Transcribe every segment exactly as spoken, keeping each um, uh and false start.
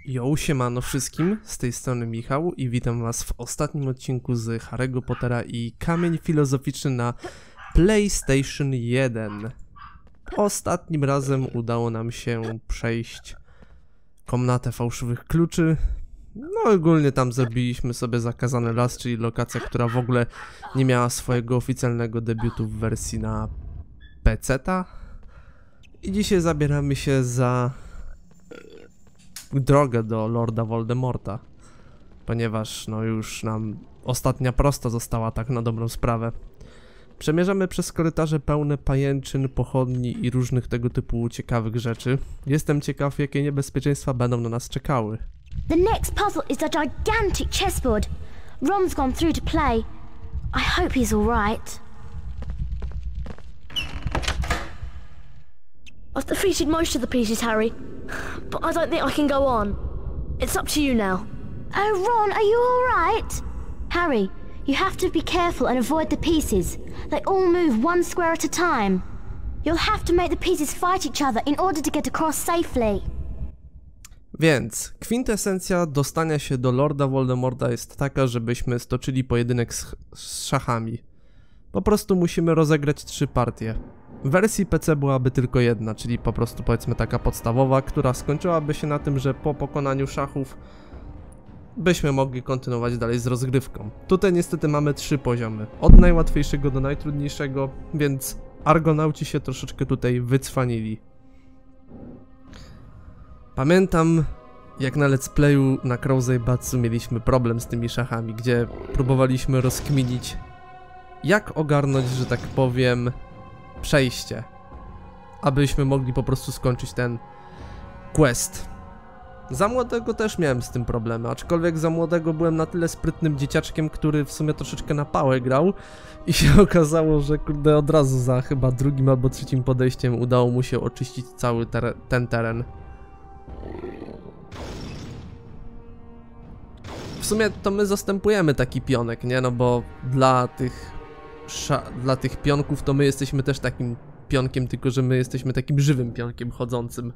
Yo, siemano wszystkim, z tej strony Michał i witam was w ostatnim odcinku z Harry'ego Pottera i Kamień Filozoficzny na PlayStation jeden. Ostatnim razem udało nam się przejść komnatę fałszywych kluczy. No ogólnie tam zrobiliśmy sobie Zakazany Las, czyli lokacja, która w ogóle nie miała swojego oficjalnego debiutu w wersji na peceta. I dzisiaj zabieramy się za drogę do Lorda Voldemorta, ponieważ no już nam ostatnia prosta została, tak na dobrą sprawę. Przemierzamy przez korytarze pełne pajęczyn, pochodni i różnych tego typu ciekawych rzeczy. Jestem ciekaw, jakie niebezpieczeństwa będą na nas czekały. The next puzzle is a gigantic chessboard. Ron's gone through to play. I hope he's all right. I've defeated most of the pieces, Harry, but I don't think I can go on. It's up to you now. Oh, Ron, are you all right? Harry, you have to be careful and avoid the pieces. They all move one square at a time. You'll have to make the pieces fight each other in order to get across safely. Więc kwintesencja dostania się do Lorda Voldemorta jest taka, żebyśmy stoczyli pojedynek z, z szachami. Po prostu musimy rozegrać trzy partie. W wersji P C byłaby tylko jedna, czyli po prostu powiedzmy taka podstawowa, która skończyłaby się na tym, że po pokonaniu szachów byśmy mogli kontynuować dalej z rozgrywką. Tutaj niestety mamy trzy poziomy, od najłatwiejszego do najtrudniejszego, więc argonauci się troszeczkę tutaj wycwanili. Pamiętam, jak na let's playu na Crowsaybatsu mieliśmy problem z tymi szachami, gdzie próbowaliśmy rozkminić, jak ogarnąć, że tak powiem, przejście, abyśmy mogli po prostu skończyć ten quest. Za młodego też miałem z tym problemy, aczkolwiek za młodego byłem na tyle sprytnym dzieciaczkiem, który w sumie troszeczkę na pałę grał i się okazało, że kurde od razu za chyba drugim albo trzecim podejściem udało mu się oczyścić cały ter ten teren. W sumie to my zastępujemy taki pionek, nie? No bo dla tych dla tych pionków to my jesteśmy też takim pionkiem, tylko że my jesteśmy takim żywym pionkiem chodzącym.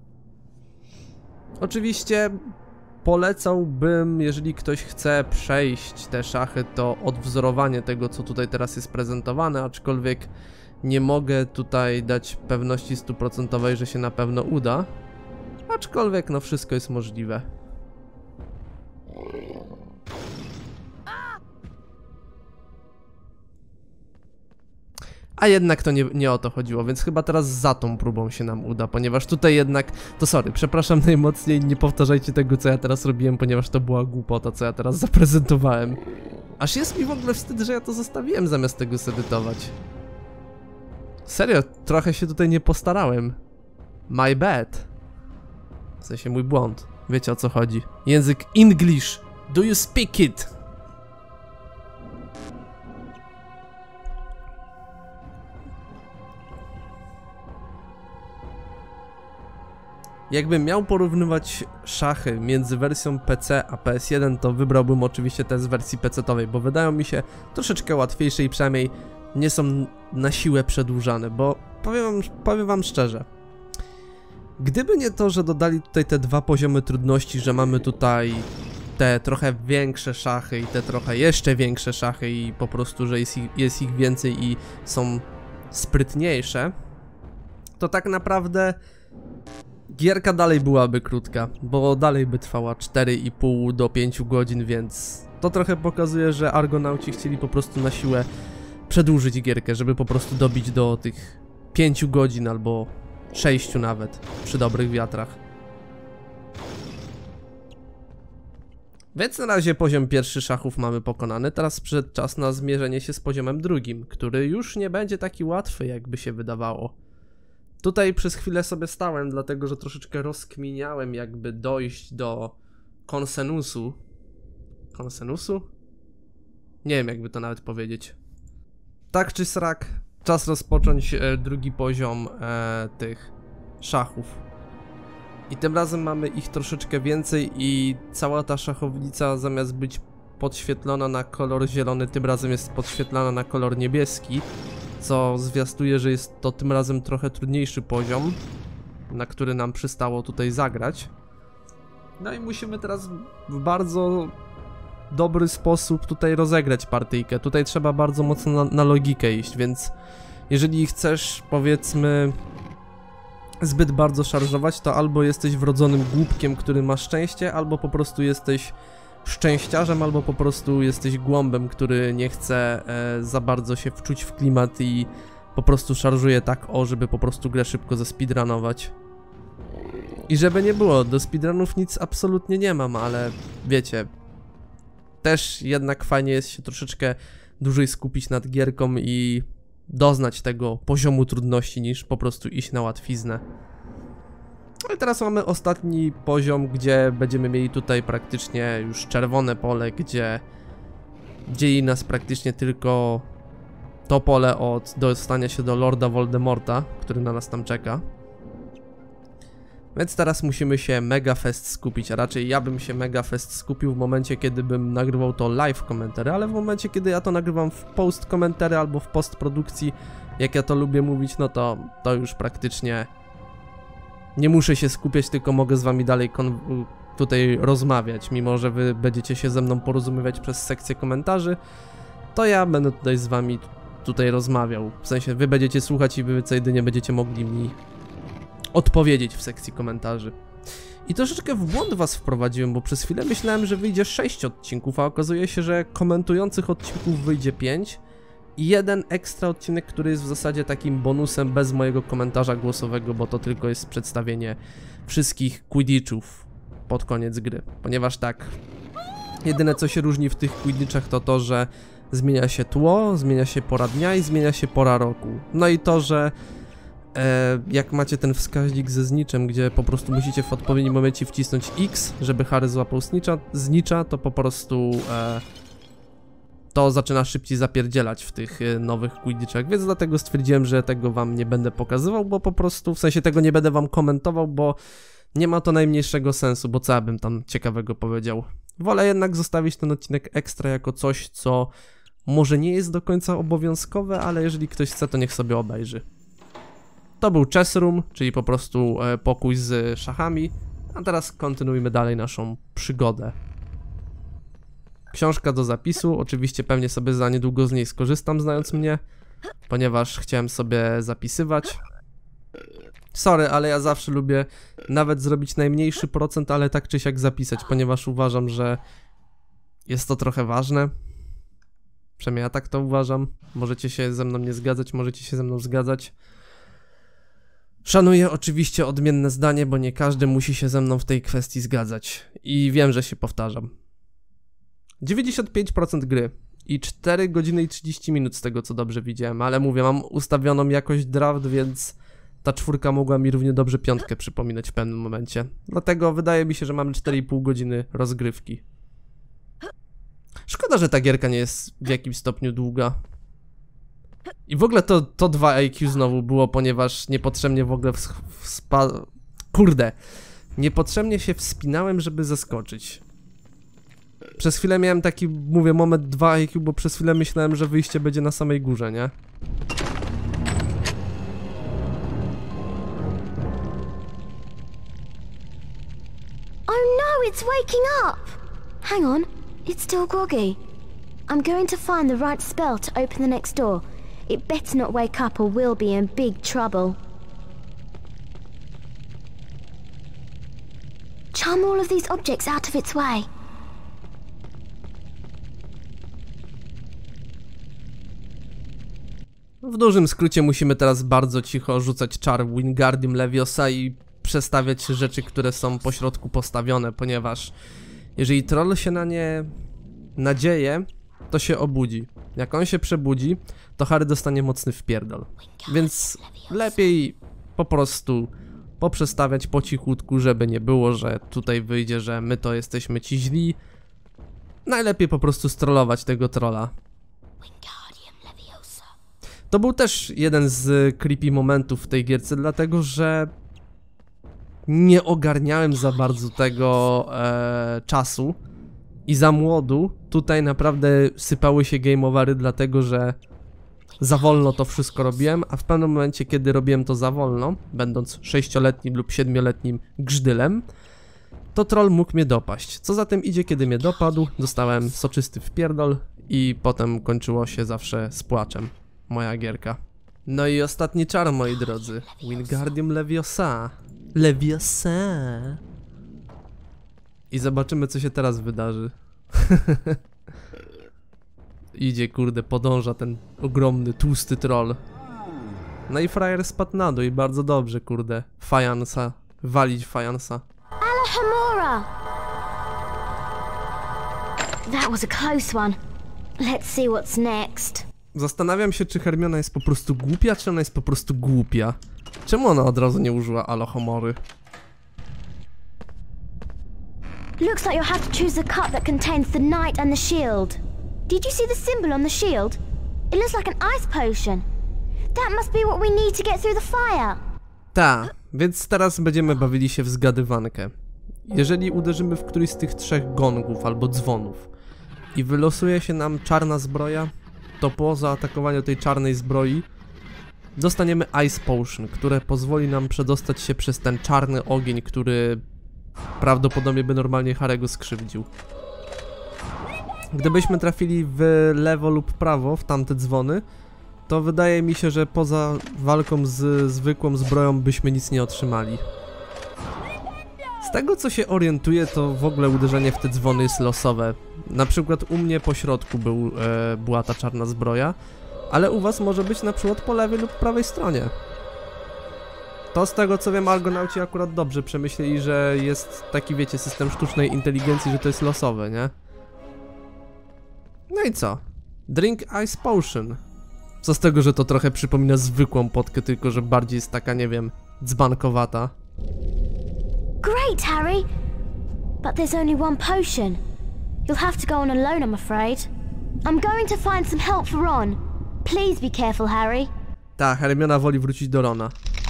Oczywiście polecałbym, jeżeli ktoś chce przejść te szachy, to odwzorowanie tego, co tutaj teraz jest prezentowane, aczkolwiek nie mogę tutaj dać pewności stuprocentowej, że się na pewno uda. Aczkolwiek no wszystko jest możliwe. A jednak to nie, nie o to chodziło, więc chyba teraz za tą próbą się nam uda, ponieważ tutaj jednak... To sorry, przepraszam najmocniej, nie powtarzajcie tego, co ja teraz robiłem, ponieważ to była głupota, co ja teraz zaprezentowałem. Aż jest mi w ogóle wstyd, że ja to zostawiłem zamiast tego zedytować. Serio, trochę się tutaj nie postarałem. My bad. W sensie mój błąd. Wiecie o co chodzi. Język English. Do you speak it? Jakbym miał porównywać szachy między wersją P C a P S jeden, to wybrałbym oczywiście te z wersji pecetowej, bo wydają mi się troszeczkę łatwiejsze i przynajmniej nie są na siłę przedłużane, bo powiem wam, powiem wam szczerze, gdyby nie to, że dodali tutaj te dwa poziomy trudności, że mamy tutaj te trochę większe szachy i te trochę jeszcze większe szachy i po prostu, że jest ich, jest ich więcej i są sprytniejsze, to tak naprawdę gierka dalej byłaby krótka, bo dalej by trwała cztery i pół do pięciu godzin, więc to trochę pokazuje, że argonauci chcieli po prostu na siłę przedłużyć gierkę, żeby po prostu dobić do tych pięciu godzin albo sześciu nawet, przy dobrych wiatrach. Więc na razie poziom pierwszy szachów mamy pokonany, teraz przyszedł czas na zmierzenie się z poziomem drugim, który już nie będzie taki łatwy, jakby się wydawało. Tutaj przez chwilę sobie stałem, dlatego że troszeczkę rozkminiałem, jakby dojść do konsenusu. Konsenusu? Nie wiem, jakby to nawet powiedzieć. Tak czy srak, czas rozpocząć e, drugi poziom e, tych szachów. I tym razem mamy ich troszeczkę więcej i cała ta szachownica, zamiast być podświetlona na kolor zielony, tym razem jest podświetlana na kolor niebieski, co zwiastuje, że jest to tym razem trochę trudniejszy poziom, na który nam przystało tutaj zagrać. No i musimy teraz w bardzo dobry sposób tutaj rozegrać partyjkę. Tutaj trzeba bardzo mocno na, na logikę iść, więc jeżeli chcesz, powiedzmy, zbyt bardzo szarżować, to albo jesteś wrodzonym głupkiem, który ma szczęście, albo po prostu jesteś szczęściarzem, albo po prostu jesteś głąbem, który nie chce e, za bardzo się wczuć w klimat i po prostu szarżuje tak o, żeby po prostu grę szybko zespeedrunować. I żeby nie było, do speedrunów nic absolutnie nie mam, ale wiecie, też jednak fajnie jest się troszeczkę dłużej skupić nad gierką i doznać tego poziomu trudności, niż po prostu iść na łatwiznę. No i teraz mamy ostatni poziom, gdzie będziemy mieli tutaj praktycznie już czerwone pole, gdzie dzieli nas praktycznie tylko to pole od dostania się do Lorda Voldemorta, który na nas tam czeka. Więc teraz musimy się mega fest skupić, a raczej ja bym się mega fest skupił w momencie, kiedy bym nagrywał to live komentary, ale w momencie, kiedy ja to nagrywam w post komentary albo w postprodukcji, jak ja to lubię mówić, no to, to już praktycznie nie muszę się skupiać, tylko mogę z wami dalej tutaj rozmawiać, mimo że wy będziecie się ze mną porozumiewać przez sekcję komentarzy, to ja będę tutaj z wami tutaj rozmawiał, w sensie wy będziecie słuchać i wy co jedynie będziecie mogli mi odpowiedzieć w sekcji komentarzy. I troszeczkę w błąd was wprowadziłem, bo przez chwilę myślałem, że wyjdzie sześć odcinków, a okazuje się, że komentujących odcinków wyjdzie pięć i jeden ekstra odcinek, który jest w zasadzie takim bonusem bez mojego komentarza głosowego, bo to tylko jest przedstawienie wszystkich quidditchów pod koniec gry, ponieważ tak, jedyne co się różni w tych quidditchach to to, że zmienia się tło, zmienia się pora dnia i zmienia się pora roku. No i to, że E, jak macie ten wskaźnik ze zniczem, gdzie po prostu musicie w odpowiednim momencie wcisnąć X, żeby Harry złapał znicza, znicza to po prostu e, to zaczyna szybciej zapierdzielać w tych e, nowych quidditchach, więc dlatego stwierdziłem, że tego wam nie będę pokazywał, bo po prostu, w sensie tego nie będę wam komentował, bo nie ma to najmniejszego sensu, bo co ja bym tam ciekawego powiedział. Wolę jednak zostawić ten odcinek ekstra jako coś, co może nie jest do końca obowiązkowe, ale jeżeli ktoś chce, to niech sobie obejrzy. To był chess room, czyli po prostu e, pokój z szachami, a teraz kontynuujmy dalej naszą przygodę. Książka do zapisu, oczywiście pewnie sobie za niedługo z niej skorzystam, znając mnie, ponieważ chciałem sobie zapisywać. Sorry, ale ja zawsze lubię nawet zrobić najmniejszy procent, ale tak czy siak zapisać, ponieważ uważam, że jest to trochę ważne. Przynajmniej ja tak to uważam, możecie się ze mną nie zgadzać, możecie się ze mną zgadzać. Szanuję oczywiście odmienne zdanie, bo nie każdy musi się ze mną w tej kwestii zgadzać. I wiem, że się powtarzam. dziewięćdziesiąt pięć procent gry i cztery godziny i trzydzieści minut z tego, co dobrze widziałem, ale mówię, mam ustawioną jakość draft, więc ta czwórka mogła mi równie dobrze piątkę przypominać w pewnym momencie. Dlatego wydaje mi się, że mamy cztery i pół godziny rozgrywki. Szkoda, że ta gierka nie jest w jakimś stopniu długa. I w ogóle to, to dwa I Q znowu było, ponieważ niepotrzebnie w ogóle wspa... Kurde. Niepotrzebnie się wspinałem, żeby zaskoczyć. Przez chwilę miałem taki, mówię, moment dwa I Q, bo przez chwilę myślałem, że wyjście będzie na samej górze, nie? Oh no, it's waking up! Hang on, it's still groggy. I'm going to find the right spell to open the next door. It better not wake up or we'll be in big trouble. Charm all of these objects out of its way. W dużym skrócie musimy teraz bardzo cicho rzucać czar Wingardium Leviosa i przestawiać rzeczy, które są po środku postawione, ponieważ jeżeli troll się na nie nadzieje, to się obudzi. Jak on się przebudzi, to Harry dostanie mocny wpierdol. Więc lepiej po prostu poprzestawiać po cichutku, żeby nie było, że tutaj wyjdzie, że my to jesteśmy ci źli. Najlepiej po prostu strollować tego trolla. To był też jeden z creepy momentów w tej gierce, dlatego że nie ogarniałem za bardzo tego e, czasu. I za młodu tutaj naprawdę sypały się game overy, dlatego że za wolno to wszystko robiłem, a w pewnym momencie, kiedy robiłem to za wolno, będąc sześcioletnim lub siedmioletnim grzdylem, to troll mógł mnie dopaść. Co za tym idzie, kiedy mnie dopadł, dostałem soczysty wpierdol i potem kończyło się zawsze z płaczem. Moja gierka. No i ostatni czar, moi drodzy. Wingardium Leviosa. Leviosa. I zobaczymy, co się teraz wydarzy. Idzie, kurde, podąża ten ogromny, tłusty troll. No i frajer spadł na dół i bardzo dobrze, kurde. Fajansa. Walić fajansa. Alohomora! That was a close one. Let's see what's next. Zastanawiam się, czy Hermiona jest po prostu głupia, czy ona jest po prostu głupia. Czemu ona od razu nie użyła Alohomory? Looks like you'll have to choose the cup that contains the knight and the shield. Did you see the symbol on the shield? It looks like an ice potion. That must be what we need to get through the fire. Ta, więc teraz będziemy bawili się w zgadywankę. Jeżeli uderzymy w któryś z tych trzech gongów albo dzwonów i wylosuje się nam czarna zbroja, to po zaatakowaniu tej czarnej zbroi dostaniemy Ice Potion, które pozwoli nam przedostać się przez ten czarny ogień, który prawdopodobnie by normalnie Harry'ego skrzywdził. Gdybyśmy trafili w lewo lub prawo w tamte dzwony, to wydaje mi się, że poza walką z zwykłą zbroją byśmy nic nie otrzymali. Z tego, co się orientuję, to w ogóle uderzenie w te dzwony jest losowe. Na przykład u mnie po środku był, e, była ta czarna zbroja, ale u was może być na przykład po lewej lub prawej stronie. To z tego, co wiem, Argonauci akurat dobrze przemyśleli, że jest taki, wiecie, system sztucznej inteligencji, że to jest losowe, nie? No i co? Drink Ice Potion. Co z tego, że to trochę przypomina zwykłą potkę, tylko że bardziej jest taka, nie wiem, dzbankowata. Great, Harry! But there's only one potion. You'll have to go on alone, I'm afraid. I'm going to find some help for Ron. Please be careful, Harry. Ta, Hermiona woli wrócić do Rona.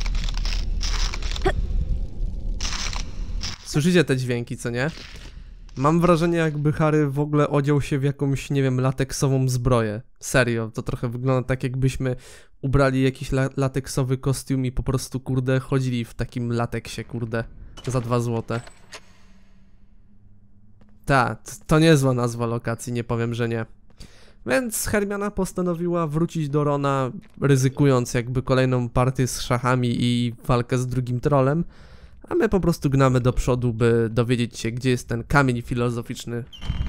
Słyszycie te dźwięki, co nie? Mam wrażenie, jakby Harry w ogóle odział się w jakąś, nie wiem, lateksową zbroję. Serio, to trochę wygląda tak, jakbyśmy ubrali jakiś la lateksowy kostium i po prostu, kurde, chodzili w takim lateksie, kurde, za dwa złote. Ta, to niezła nazwa lokacji, nie powiem, że nie. Więc Hermiona postanowiła wrócić do Rona, ryzykując jakby kolejną partię z szachami i walkę z drugim trollem. A my po prostu gnamy do przodu, by dowiedzieć się, gdzie jest ten kamień filozoficzny.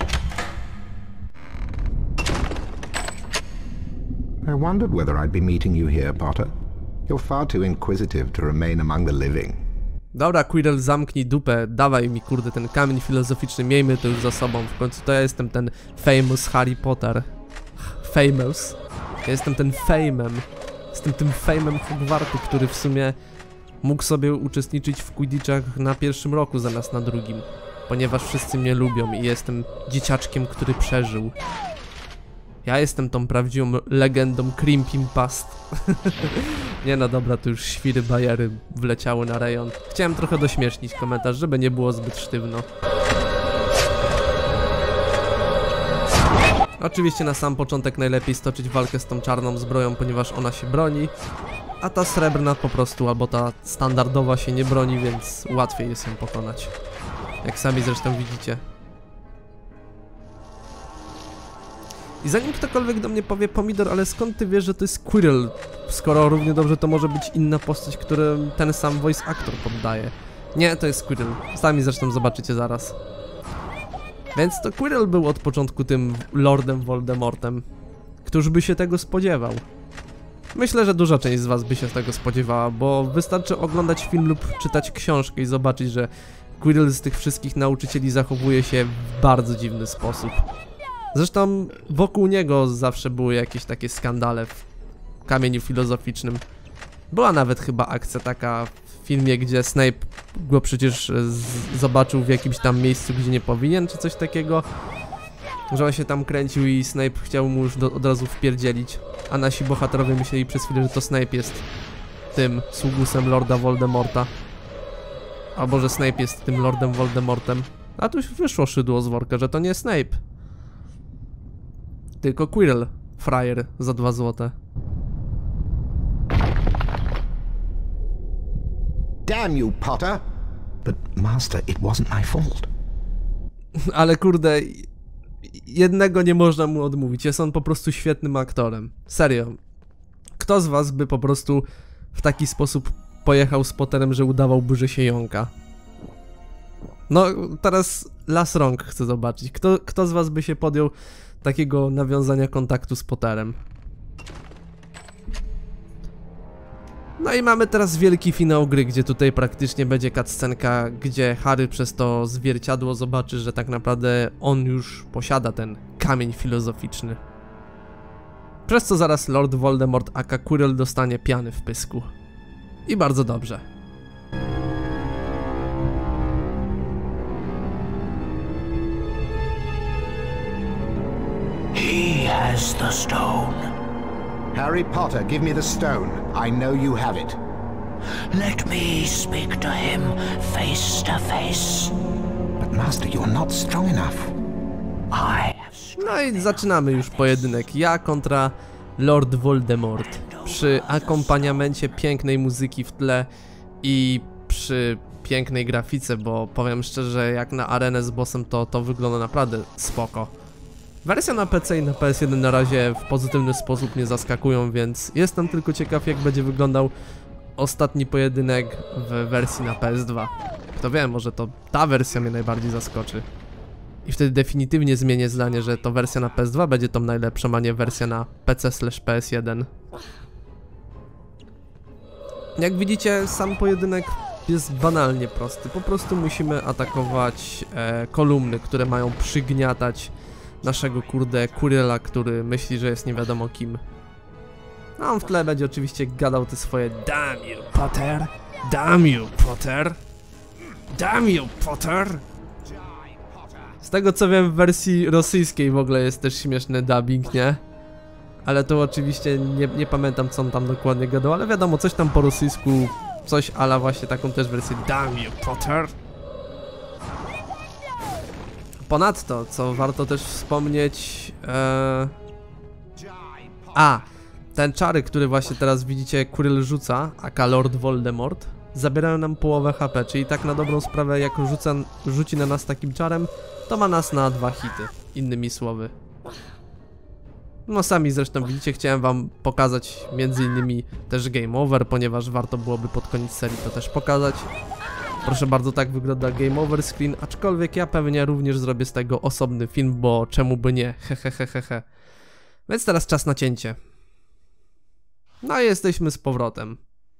I wondered whether I'd be meeting you here, Potter. You're far too inquisitive to remain among the living. Dobra, Quirrell, zamknij dupę, dawaj mi, kurde, ten kamień filozoficzny, miejmy to już za sobą. W końcu to ja jestem ten famous Harry Potter. Famous. Ja jestem ten famem. Jestem tym famem Hogwartu, który w sumie mógł sobie uczestniczyć w Quidditchach na pierwszym roku zamiast na drugim. Ponieważ wszyscy mnie lubią i jestem dzieciaczkiem, który przeżył. Ja jestem tą prawdziwą legendą Crimping Past. Nie no dobra, to już świry bajery wleciały na rejon. Chciałem trochę dośmiesznić komentarz, żeby nie było zbyt sztywno. Oczywiście na sam początek najlepiej stoczyć walkę z tą czarną zbroją, ponieważ ona się broni. A ta srebrna po prostu, albo ta standardowa się nie broni, więc łatwiej jest ją pokonać. Jak sami zresztą widzicie. I zanim ktokolwiek do mnie powie, Pomidor, ale skąd ty wiesz, że to jest Quirrell? Skoro równie dobrze to może być inna postać, którą ten sam voice actor poddaje. Nie, to jest Quirrell. Sami zresztą zobaczycie zaraz. Więc to Quirrell był od początku tym Lordem Voldemortem. Któż by się tego spodziewał? Myślę, że duża część z was by się tego spodziewała, bo wystarczy oglądać film lub czytać książkę i zobaczyć, że Quirrell z tych wszystkich nauczycieli zachowuje się w bardzo dziwny sposób. Zresztą wokół niego zawsze były jakieś takie skandale w kamieniu filozoficznym. Była nawet chyba akcja taka w filmie, gdzie Snape go przecież zobaczył w jakimś tam miejscu, gdzie nie powinien, czy coś takiego. Że on się tam kręcił i Snape chciał mu już do, od razu wpierdzielić. A nasi bohaterowie myśleli przez chwilę, że to Snape jest tym sługusem Lorda Voldemorta. Albo że Snape jest tym Lordem Voldemortem. A tu już wyszło szydło z worka, że to nie Snape. Tylko Quirrell, frajer, za dwa złote. Damn you, Potter! But, Master, it wasn't my fault. Ale kurde, jednego nie można mu odmówić, jest on po prostu świetnym aktorem. Serio. Kto z was by po prostu w taki sposób pojechał z Potterem, że udawałby, że się jąka? No, teraz las rąk chcę zobaczyć. Kto, kto z was by się podjął takiego nawiązania kontaktu z Potterem? No i mamy teraz wielki finał gry, gdzie tutaj praktycznie będzie cutscenka, gdzie Harry przez to zwierciadło zobaczy, że tak naprawdę on już posiada ten kamień filozoficzny. Przez co zaraz Lord Voldemort aka Quirrell dostanie piany w pysku. I bardzo dobrze. He has the stone. Harry Potter, give me the stone. I know you have it. Let me speak to him face to face. But, Master, you're not strong enough. I have No i zaczynamy już pojedynek. Ja kontra Lord Voldemort. Przy akompaniamencie pięknej muzyki w tle i przy pięknej grafice, bo powiem szczerze, jak na arenę z bossem to, to wygląda naprawdę spoko. Wersja na P C i na P S jeden na razie w pozytywny sposób mnie zaskakują, więc jestem tylko ciekaw, jak będzie wyglądał ostatni pojedynek w wersji na P S dwa. Kto wie, może to ta wersja mnie najbardziej zaskoczy. I wtedy definitywnie zmienię zdanie, że to wersja na P S dwa będzie tą najlepszą, a nie wersja na P C slash P S jeden. Jak widzicie, sam pojedynek jest banalnie prosty. Po prostu musimy atakować e, kolumny, które mają przygniatać naszego kurde Quirrella, który myśli, że jest nie wiadomo kim. No on w tle będzie oczywiście gadał te swoje damn you Potter, damn you Potter, damn you Potter. Z tego co wiem, w wersji rosyjskiej w ogóle jest też śmieszny dubbing, nie? Ale to oczywiście nie, nie pamiętam, co on tam dokładnie gadał, ale wiadomo, coś tam po rosyjsku, coś ala właśnie taką też wersję damn you Potter. Ponadto, co warto też wspomnieć, ee... a, ten czary, który właśnie teraz widzicie Quirrell rzuca, aka Lord Voldemort, zabierają nam połowę H P, czyli tak na dobrą sprawę, jak rzuca, rzuci na nas takim czarem, to ma nas na dwa hity, innymi słowy. No sami zresztą widzicie, chciałem wam pokazać między innymi też game over, ponieważ warto byłoby pod koniec serii to też pokazać. Proszę bardzo, tak wygląda game over screen, aczkolwiek ja pewnie również zrobię z tego osobny film, bo czemu by nie, hehehehe. Więc teraz czas na cięcie. No i jesteśmy z powrotem.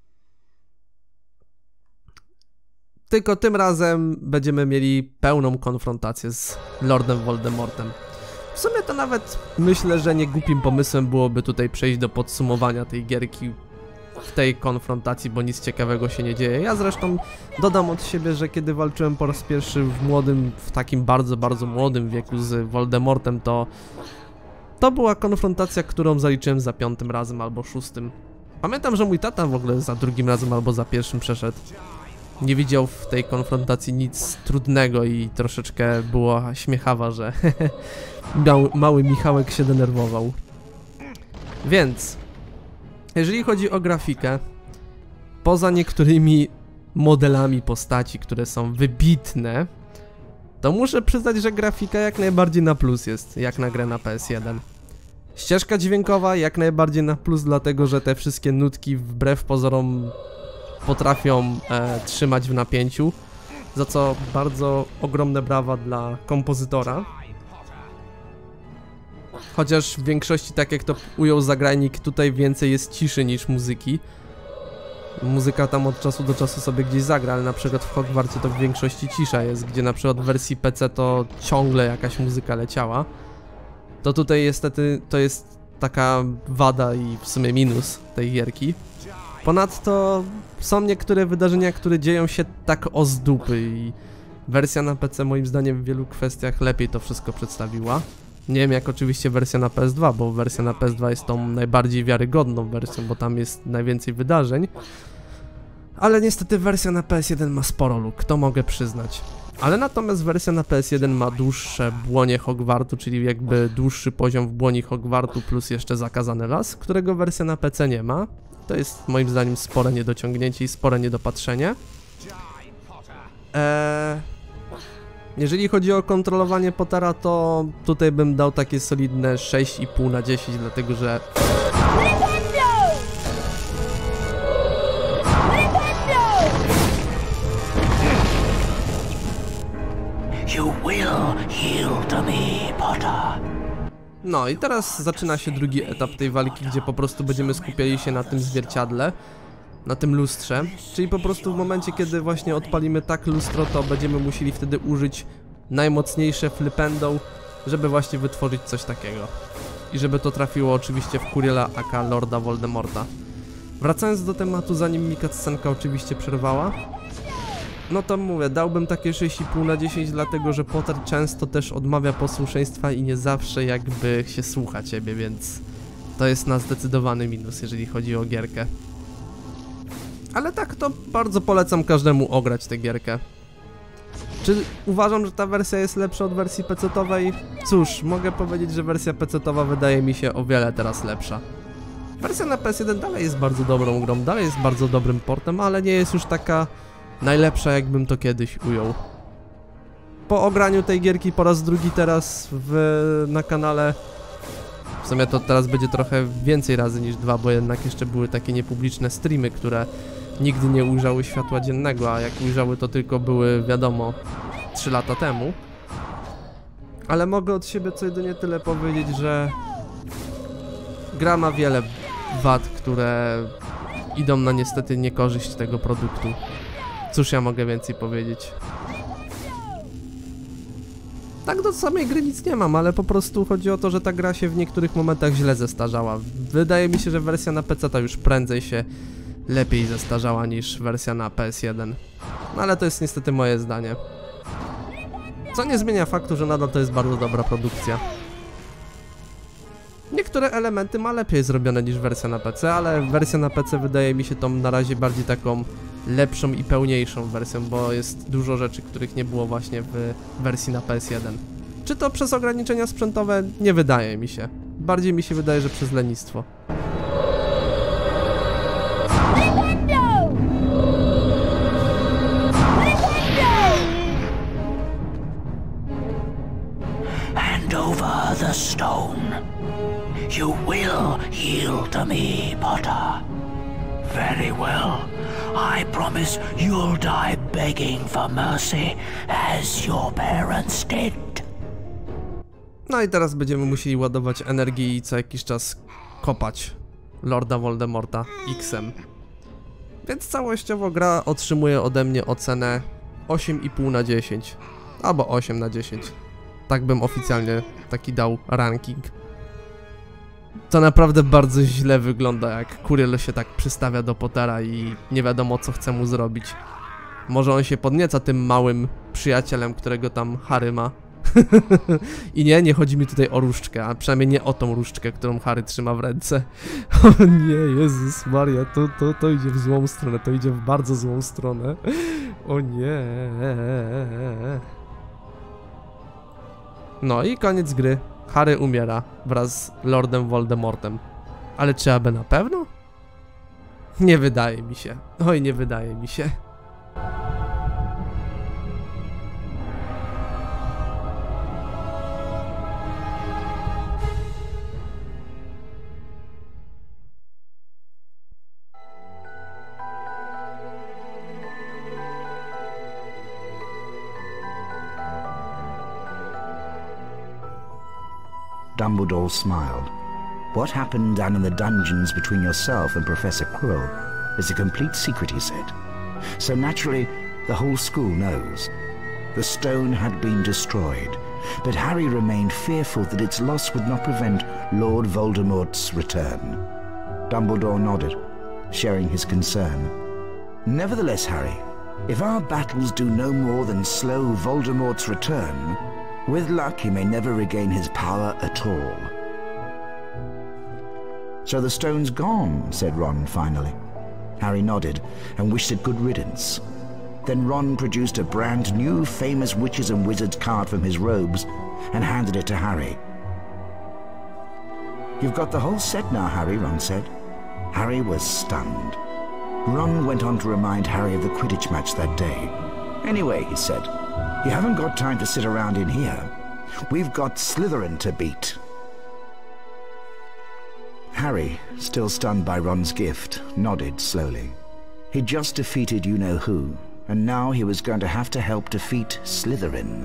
Tylko tym razem będziemy mieli pełną konfrontację z Lordem Voldemortem. W sumie to nawet myślę, że nie głupim pomysłem byłoby tutaj przejść do podsumowania tej gierki w tej konfrontacji, bo nic ciekawego się nie dzieje. Ja zresztą dodam od siebie, że kiedy walczyłem po raz pierwszy w młodym, w takim bardzo, bardzo młodym wieku z Voldemortem, to to była konfrontacja, którą zaliczyłem za piątym razem albo szóstym. Pamiętam, że mój tata w ogóle za drugim razem albo za pierwszym przeszedł. Nie widział w tej konfrontacji nic trudnego i troszeczkę była śmiechawa, że mały, mały Michałek się denerwował. Więc jeżeli chodzi o grafikę, poza niektórymi modelami postaci, które są wybitne, to muszę przyznać, że grafika jak najbardziej na plus jest, jak na grę na P S jeden. Ścieżka dźwiękowa jak najbardziej na plus, dlatego że te wszystkie nutki wbrew pozorom potrafią e, trzymać w napięciu, za co bardzo ogromne brawa dla kompozytora. Chociaż w większości, tak jak to ujął zagrajnik, tutaj więcej jest ciszy niż muzyki. Muzyka tam od czasu do czasu sobie gdzieś zagra, ale na przykład w Hogwarcie to w większości cisza jest, gdzie na przykład w wersji P C to ciągle jakaś muzyka leciała. To tutaj niestety to jest taka wada i w sumie minus tej gierki. Ponadto są niektóre wydarzenia, które dzieją się tak o z dupy i wersja na P C moim zdaniem w wielu kwestiach lepiej to wszystko przedstawiła. Nie wiem jak oczywiście wersja na P S dwa, bo wersja na P S dwa jest tą najbardziej wiarygodną wersją, bo tam jest najwięcej wydarzeń. Ale niestety wersja na P S jeden ma sporo luk, to mogę przyznać. Ale natomiast wersja na P S jeden ma dłuższe błonie Hogwartu, czyli jakby dłuższy poziom w błoni Hogwartu plus jeszcze zakazany las, którego wersja na P C nie ma. To jest moim zdaniem spore niedociągnięcie i spore niedopatrzenie. Eee, jeżeli chodzi o kontrolowanie Pottera, to tutaj bym dał takie solidne sześć i pół na dziesięć, dlatego że... You will yield to me, Potter. No i teraz zaczyna się drugi etap tej walki, gdzie po prostu będziemy skupiali się na tym zwierciadle, na tym lustrze, czyli po prostu w momencie, kiedy właśnie odpalimy tak lustro, to będziemy musieli wtedy użyć najmocniejsze flipendą, żeby właśnie wytworzyć coś takiego. I żeby to trafiło oczywiście w Quirrella aka Lorda Voldemorta. Wracając do tematu, zanim mi cutscenka oczywiście przerwała, no to mówię, dałbym takie sześć i pół na dziesięć, dlatego że Potter często też odmawia posłuszeństwa i nie zawsze jakby się słucha ciebie, więc to jest na zdecydowany minus, jeżeli chodzi o gierkę. Ale tak, to bardzo polecam każdemu ograć tę gierkę. Czy uważam, że ta wersja jest lepsza od wersji pecetowej? Cóż, mogę powiedzieć, że wersja pecetowa wydaje mi się o wiele teraz lepsza. Wersja na P S jeden dalej jest bardzo dobrą grą, dalej jest bardzo dobrym portem, ale nie jest już taka najlepsza, jakbym to kiedyś ujął. Po ograniu tej gierki po raz drugi teraz w, na kanale, w sumie to teraz będzie trochę więcej razy niż dwa, bo jednak jeszcze były takie niepubliczne streamy, które nigdy nie ujrzały światła dziennego, a jak ujrzały, to tylko były, wiadomo, trzy lata temu. Ale mogę od siebie co jedynie tyle powiedzieć, że gra ma wiele wad, które idą na niestety niekorzyść tego produktu. Cóż ja mogę więcej powiedzieć? Tak do samej gry nic nie mam, ale po prostu chodzi o to, że ta gra się w niektórych momentach źle zestarzała. Wydaje mi się, że wersja na P C ta już prędzej się lepiej zestarzała niż wersja na P S jeden. No ale to jest niestety moje zdanie. Co nie zmienia faktu, że nadal to jest bardzo dobra produkcja. Niektóre elementy ma lepiej zrobione niż wersja na P C, ale wersja na P C wydaje mi się tą na razie bardziej taką lepszą i pełniejszą wersją, bo jest dużo rzeczy, których nie było właśnie w wersji na P S jeden. Czy to przez ograniczenia sprzętowe? Nie wydaje mi się. Bardziej mi się wydaje, że przez lenistwo. Hand over the stone. You will yield to me, Potter. Very well. I promise you'll die begging for mercy, as your parents did. No i teraz będziemy musieli ładować energię i co jakiś czas kopać Lorda Voldemorta X-em. Więc całościowo gra otrzymuje ode mnie ocenę osiem i pół na dziesięć. Albo osiem na dziesięć. Tak bym oficjalnie taki dał ranking. To naprawdę bardzo źle wygląda, jak Quirrell się tak przystawia do Pottera i nie wiadomo, co chce mu zrobić. Może on się podnieca tym małym przyjacielem, którego tam Harry ma. I nie, nie chodzi mi tutaj o różdżkę, a przynajmniej nie o tą różdżkę, którą Harry trzyma w ręce. O nie, Jezus Maria, to, to, to idzie w złą stronę, to idzie w bardzo złą stronę. O nie. No i koniec gry. Harry umiera wraz z Lordem Voldemortem. Ale czy aby na pewno? Nie wydaje mi się. Oj, nie wydaje mi się. Dumbledore smiled. What happened down in the dungeons between yourself and Professor Quirrell is a complete secret, he said. So naturally, the whole school knows. The stone had been destroyed, but Harry remained fearful that its loss would not prevent Lord Voldemort's return. Dumbledore nodded, sharing his concern. Nevertheless, Harry, if our battles do no more than slow Voldemort's return, with luck, he may never regain his power at all. So the stone's gone, said Ron finally. Harry nodded and wished it good riddance. Then Ron produced a brand new famous witches and wizards card from his robes and handed it to Harry. You've got the whole set now, Harry, Ron said. Harry was stunned. Ron went on to remind Harry of the Quidditch match that day. Anyway, he said, you haven't got time to sit around in here. We've got Slytherin to beat. Harry, still stunned by Ron's gift, nodded slowly. He'd just defeated you-know-who, and now he was going to have to help defeat Slytherin.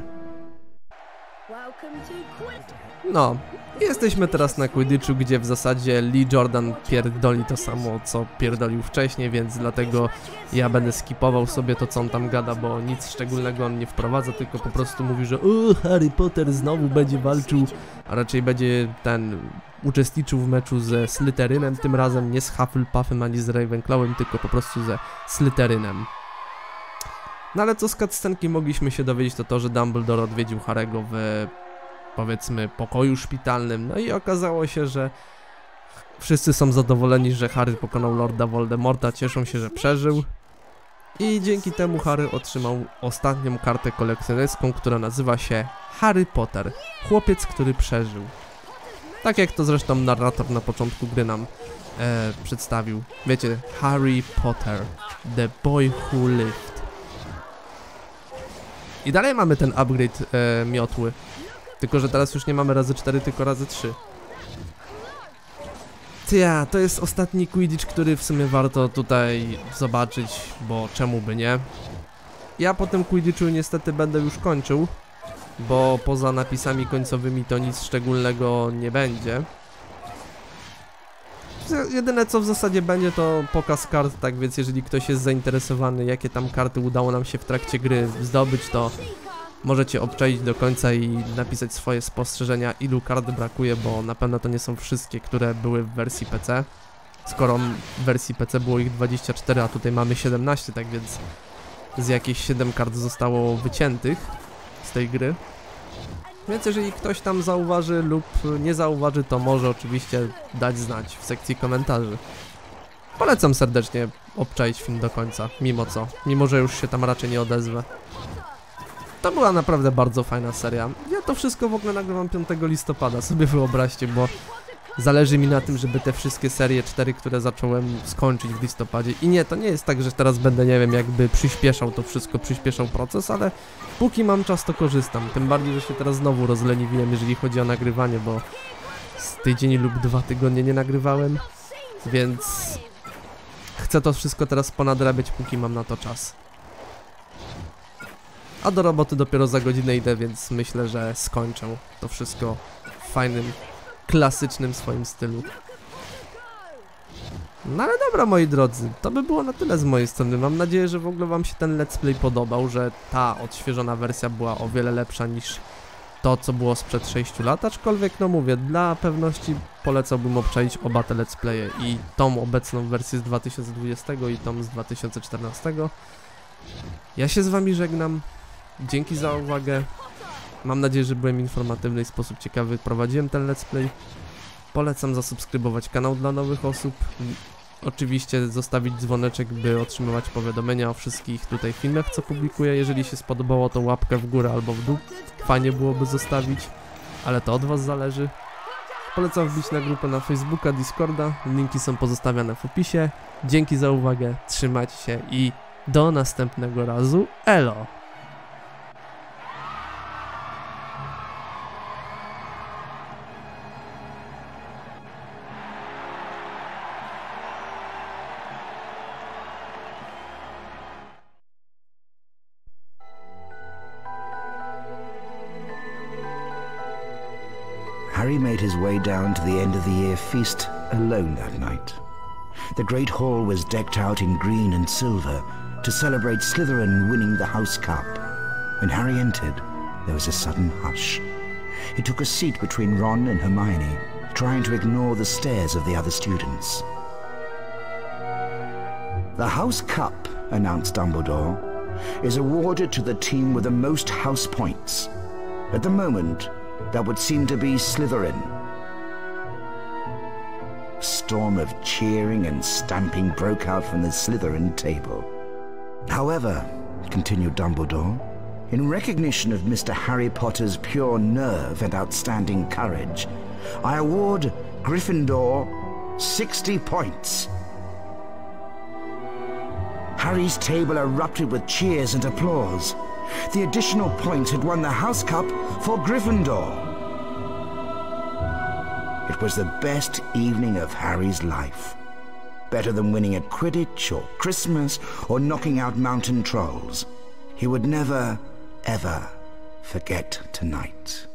No, jesteśmy teraz na Quidditchu, gdzie w zasadzie Lee Jordan pierdoli to samo, co pierdolił wcześniej, więc dlatego ja będę skipował sobie to, co on tam gada, bo nic szczególnego on nie wprowadza, tylko po prostu mówi, że o, Harry Potter znowu będzie walczył, a raczej będzie ten uczestniczył w meczu ze Slytherynem, tym razem nie z Hufflepuffem ani z Ravenclawem, tylko po prostu ze Slytherynem. No ale co z cutscenki mogliśmy się dowiedzieć, to to, że Dumbledore odwiedził Harry'ego w, powiedzmy, pokoju szpitalnym, no i okazało się, że wszyscy są zadowoleni, że Harry pokonał Lorda Voldemorta, cieszą się, że przeżył i dzięki temu Harry otrzymał ostatnią kartę kolekcjonerską, która nazywa się Harry Potter, chłopiec, który przeżył. Tak jak to zresztą narrator na początku gry nam e, przedstawił. Wiecie, Harry Potter, the boy who lived. I dalej mamy ten upgrade e, miotły. Tylko że teraz już nie mamy razy cztery, tylko razy trzy. Tja, to jest ostatni Quidditch, który w sumie warto tutaj zobaczyć, bo czemu by nie. Ja po tym Quidditchu niestety będę już kończył, bo poza napisami końcowymi to nic szczególnego nie będzie. Jedyne co w zasadzie będzie, to pokaz kart, tak więc jeżeli ktoś jest zainteresowany, jakie tam karty udało nam się w trakcie gry zdobyć, to możecie obczaić do końca i napisać swoje spostrzeżenia, ilu kart brakuje, bo na pewno to nie są wszystkie, które były w wersji P C. Skoro w wersji P C było ich dwadzieścia cztery, a tutaj mamy siedemnaście, tak więc z jakieś siedem kart zostało wyciętych z tej gry. Więc jeżeli ktoś tam zauważy lub nie zauważy, to może oczywiście dać znać w sekcji komentarzy. Polecam serdecznie obczaić film do końca, mimo co, mimo że już się tam raczej nie odezwę. To była naprawdę bardzo fajna seria. Ja to wszystko w ogóle nagrywam piątego listopada, sobie wyobraźcie, bo zależy mi na tym, żeby te wszystkie serie cztery, które zacząłem, skończyć w listopadzie. I nie, to nie jest tak, że teraz będę, nie wiem, jakby przyspieszał to wszystko, przyspieszał proces, ale póki mam czas, to korzystam. Tym bardziej, że się teraz znowu rozleniwiłem, jeżeli chodzi o nagrywanie, bo z tydzień lub dwa tygodnie nie nagrywałem, więc chcę to wszystko teraz ponadrabiać, póki mam na to czas. A do roboty dopiero za godzinę idę, więc myślę, że skończę to wszystko w fajnym, klasycznym swoim stylu. No ale dobra, moi drodzy, to by było na tyle z mojej strony. Mam nadzieję, że w ogóle wam się ten let's play podobał, że ta odświeżona wersja była o wiele lepsza niż to, co było sprzed sześciu lat, aczkolwiek no mówię, dla pewności polecałbym obczaić oba te let's playe, i tą obecną wersję z dwa tysiące dwudziestego i tą z dwa tysiące czternastego. Ja się z wami żegnam, dzięki za uwagę, mam nadzieję, że byłem informatywny i w sposób ciekawy prowadziłem ten let's play. Polecam zasubskrybować kanał dla nowych osób, oczywiście zostawić dzwoneczek, by otrzymywać powiadomienia o wszystkich tutaj filmach, co publikuję. Jeżeli się spodobało, to łapkę w górę albo w dół, fajnie byłoby zostawić, ale to od was zależy. Polecam wbić na grupę na Facebooka, Discorda, linki są pozostawiane w opisie. Dzięki za uwagę, trzymajcie się i do następnego razu, elo! Harry made his way down to the end of the year feast alone that night. The great hall was decked out in green and silver to celebrate Slytherin winning the House Cup. When Harry entered, there was a sudden hush. He took a seat between Ron and Hermione, trying to ignore the stares of the other students. The House Cup, announced Dumbledore, is awarded to the team with the most house points. At the moment, that would seem to be Slytherin. A storm of cheering and stamping broke out from the Slytherin table. However, continued Dumbledore, in recognition of Mister Harry Potter's pure nerve and outstanding courage, I award Gryffindor sixty points. Harry's table erupted with cheers and applause. The additional point had won the House Cup for Gryffindor. It was the best evening of Harry's life. Better than winning at Quidditch or Christmas or knocking out mountain trolls. He would never, ever forget tonight.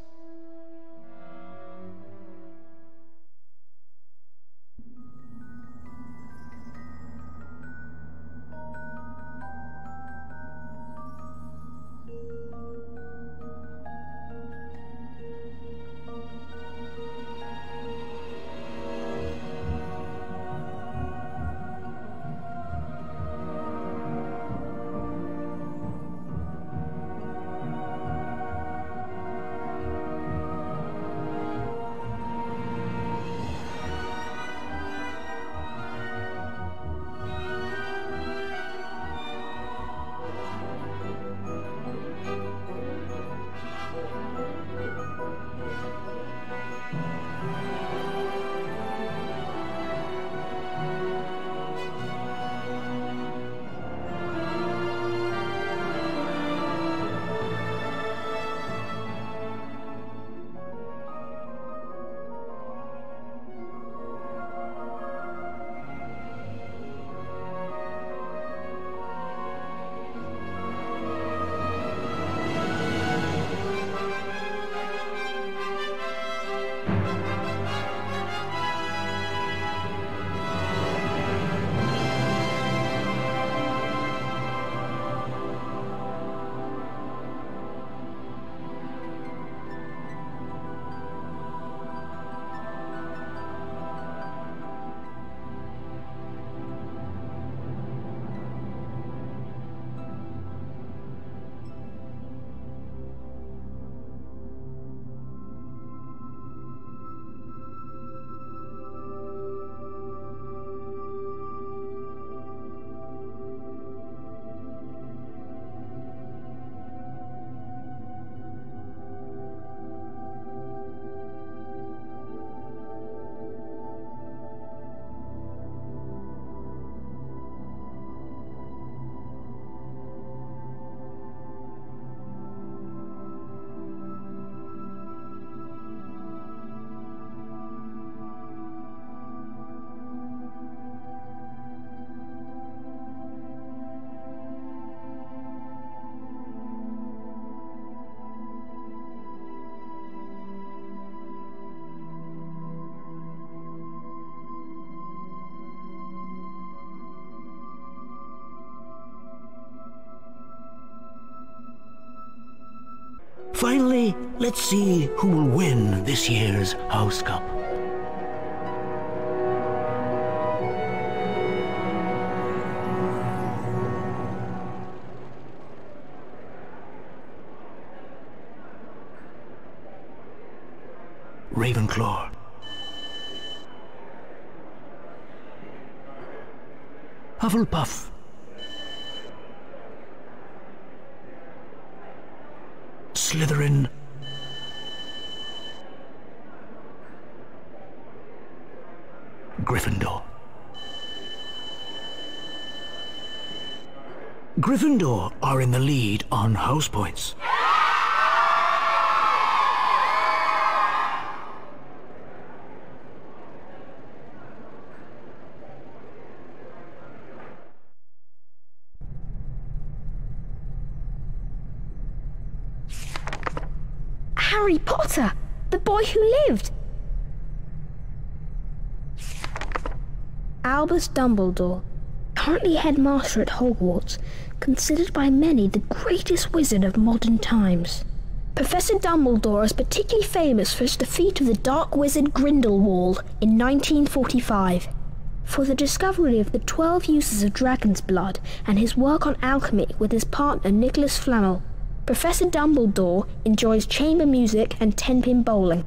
Finally, let's see who will win this year's House Cup. Ravenclaw. Hufflepuff. Slytherin. Gryffindor. Gryffindor are in the lead on house points. Harry Potter, the boy who lived. Albus Dumbledore, currently headmaster at Hogwarts, considered by many the greatest wizard of modern times. Professor Dumbledore is particularly famous for his defeat of the dark wizard Grindelwald in nineteen forty-five, for the discovery of the twelve uses of dragon's blood and his work on alchemy with his partner Nicholas Flamel. Professor Dumbledore enjoys chamber music and ten-pin bowling.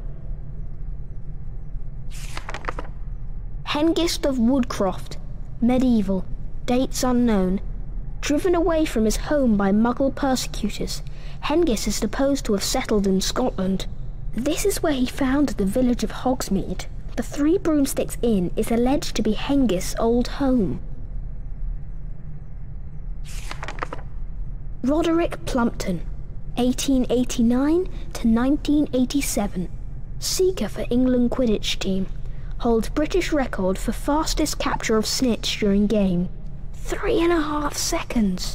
Hengist of Woodcroft, medieval, dates unknown. Driven away from his home by Muggle persecutors, Hengist is supposed to have settled in Scotland. This is where he founded the village of Hogsmeade. The Three Broomsticks Inn is alleged to be Hengist's old home. Roderick Plumpton, eighteen eighty-nine to nineteen eighty-seven, seeker for England Quidditch team, holds British record for fastest capture of snitch during game. Three and a half seconds.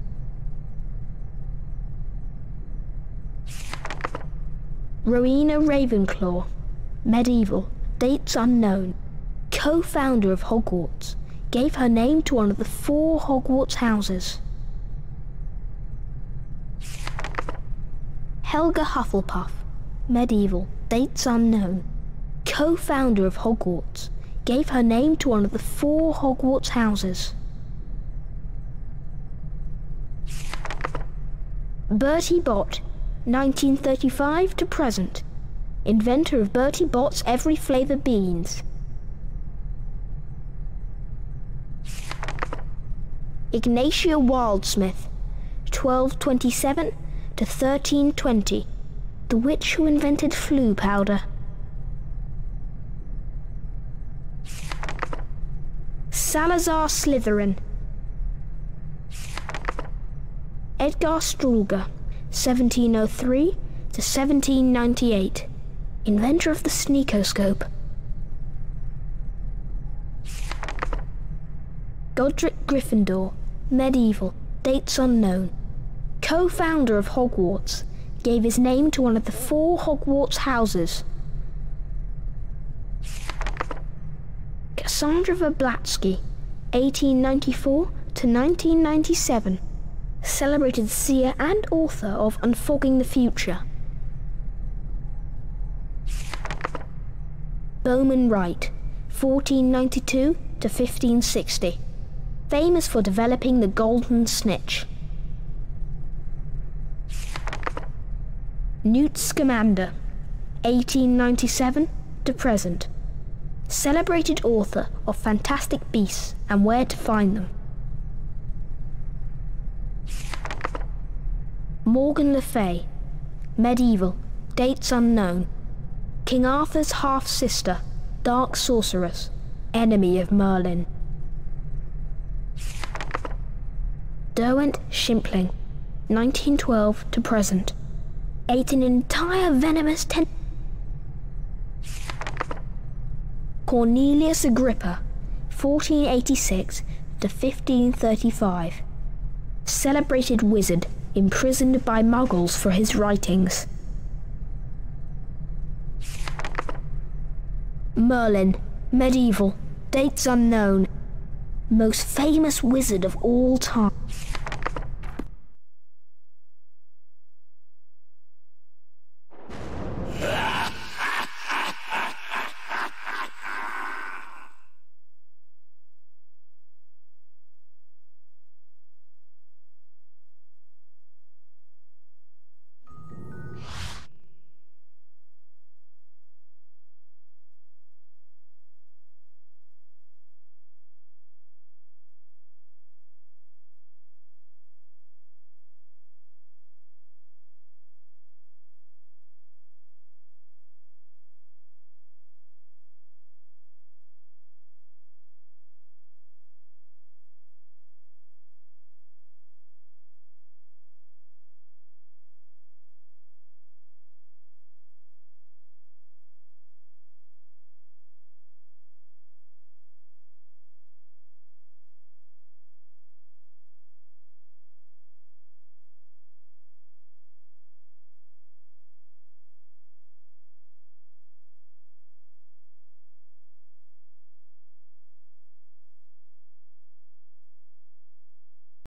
Rowena Ravenclaw, medieval, dates unknown, co-founder of Hogwarts, gave her name to one of the four Hogwarts houses. Helga Hufflepuff, medieval, dates unknown, co-founder of Hogwarts, gave her name to one of the four Hogwarts houses. Bertie Bott, nineteen thirty-five to present, inventor of Bertie Bott's Every Flavour beans. Ignatia Wildsmith, twelve twenty-seven to thirteen twenty, the witch who invented flu powder. Salazar Slytherin. Edgar Strulga, seventeen oh three to seventeen ninety-eight, inventor of the sneakoscope. Godric Gryffindor, medieval, dates unknown, co-founder of Hogwarts, gave his name to one of the four Hogwarts houses. Cassandra Verblatsky, eighteen ninety-four to nineteen ninety-seven, celebrated seer and author of Unfogging the Future. Bowman Wright, fourteen ninety-two to fifteen sixty, famous for developing the golden snitch. Newt Scamander, eighteen ninety-seven to present, celebrated author of Fantastic Beasts and Where to Find Them. Morgan Le Fay, medieval, dates unknown, King Arthur's half-sister, dark sorceress, enemy of Merlin. Derwent Shimpling, nineteen twelve to present, ate an entire venomous ten... Cornelius Agrippa, fourteen eighty-six to fifteen thirty-five, celebrated wizard imprisoned by Muggles for his writings. Merlin, medieval, dates unknown, most famous wizard of all time.